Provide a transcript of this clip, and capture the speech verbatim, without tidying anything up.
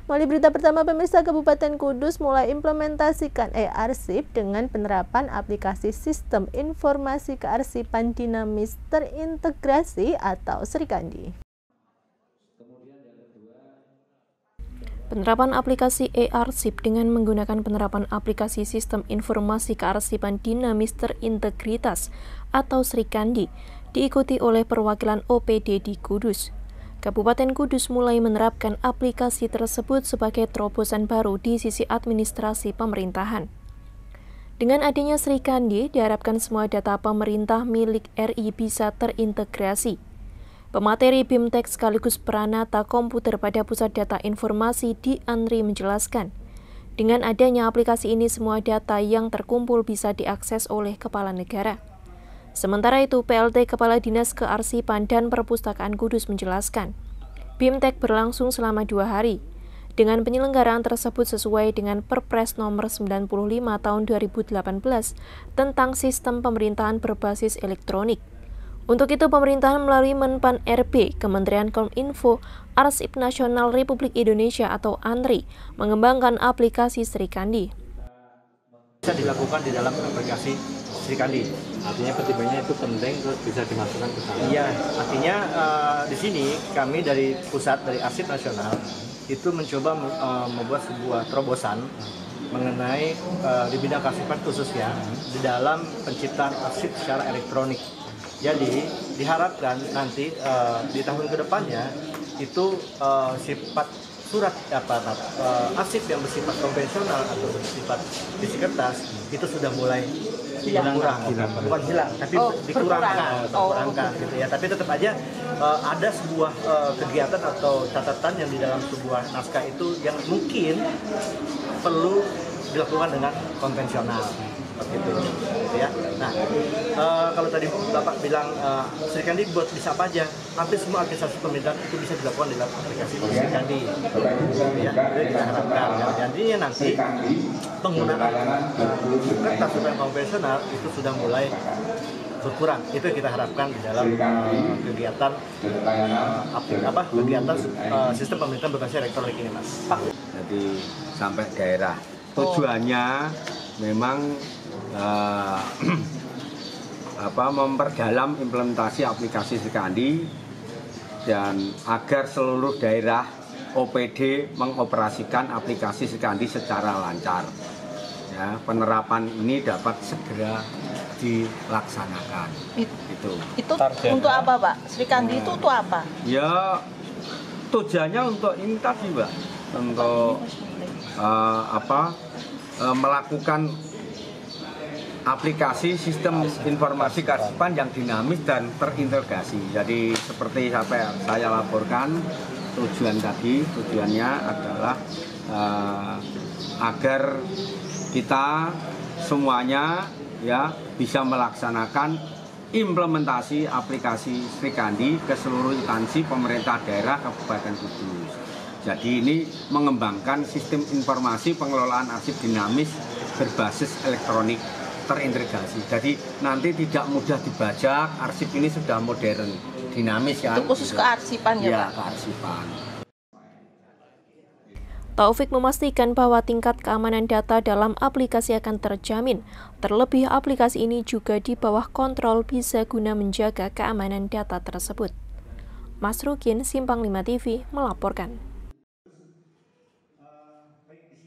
Mulai berita pertama, pemirsa, Kabupaten Kudus mulai implementasikan e-arsip dengan penerapan aplikasi Sistem Informasi Kearsipan Dinamis Terintegrasi atau Srikandi. Penerapan aplikasi e-arsip dengan menggunakan penerapan aplikasi Sistem Informasi Kearsipan Dinamis Terintegritas atau Srikandi diikuti oleh perwakilan O P D di Kudus. Kabupaten Kudus mulai menerapkan aplikasi tersebut sebagai terobosan baru di sisi administrasi pemerintahan. Dengan adanya Srikandi, diharapkan semua data pemerintah milik R I bisa terintegrasi. Pemateri BIMTEK sekaligus peranata komputer pada Pusat Data Informasi di Andri menjelaskan, dengan adanya aplikasi ini semua data yang terkumpul bisa diakses oleh kepala negara. Sementara itu, P L T Kepala Dinas Kearsipan dan Perpustakaan Kudus menjelaskan, BIMTEK berlangsung selama dua hari, dengan penyelenggaraan tersebut sesuai dengan Perpres nomor sembilan puluh lima tahun dua ribu delapan belas tentang Sistem Pemerintahan Berbasis Elektronik. Untuk itu, pemerintahan melalui Menpan R B, Kementerian Kominfo, Arsip Nasional Republik Indonesia atau ANRI, mengembangkan aplikasi Srikandi. Bisa dilakukan di dalam aplikasi Srikandi. Artinya petipannya itu penting terus bisa dimasukkan ke sana. Iya, artinya uh, di sini kami dari pusat dari Arsip Nasional itu mencoba uh, membuat sebuah terobosan mengenai uh, di bidang kearsipan khususnya di dalam penciptaan arsip secara elektronik. Jadi diharapkan nanti uh, di tahun kedepannya itu uh, sifat surat apa uh, arsip yang bersifat konvensional atau bersifat isi kertas itu sudah mulai hilang, kurang, hilang. bukan hilang, tapi oh, dikurangkan, berkurangkan, oh. gitu ya. Tapi tetap aja uh, ada sebuah uh, kegiatan atau catatan yang di dalam sebuah naskah itu yang mungkin perlu dilakukan dengan konvensional, begitu, gitu ya. Nah, uh, kalau tadi Bapak bilang uh, Srikandi buat bisa apa aja, hampir semua aplikasi pemerintahan itu bisa dilakukan dalam aplikasi Srikandi, gitu ya. Jadi kita harapkan, ya. Jadinya nanti penggunaan uh, kertas yang konvensional itu sudah mulai berkurang. Itu yang kita harapkan di dalam uh, kegiatan uh, apa kegiatan uh, sistem pemerintahan berbasis elektronik ini, Mas. Pak. Jadi sampai daerah. Tujuannya memang uh, apa memperdalam implementasi aplikasi Srikandi dan agar seluruh daerah O P D mengoperasikan aplikasi Srikandi secara lancar. Ya, penerapan ini dapat segera dilaksanakan. It, itu. Itu Target. Untuk apa, Pak? Srikandi hmm. itu untuk apa? Ya, tujuannya untuk ini tadi, Mbak, untuk uh, apa uh, melakukan aplikasi sistem informasi kearsipan yang dinamis dan terintegrasi. Jadi seperti apa yang saya laporkan, tujuan tadi tujuannya adalah uh, agar kita semuanya ya bisa melaksanakan implementasi aplikasi Srikandi ke seluruh instansi pemerintah daerah Kabupaten Kudus. Jadi ini mengembangkan sistem informasi pengelolaan arsip dinamis berbasis elektronik terintegrasi. Jadi nanti tidak mudah dibajak, arsip ini sudah modern, dinamis kan. Itu khusus kearsipan ya, ya Pak? kearsipan. Taufik memastikan bahwa tingkat keamanan data dalam aplikasi akan terjamin. Terlebih aplikasi ini juga di bawah kontrol bisa guna menjaga keamanan data tersebut. Mas Rukin, Simpang lima T V, melaporkan.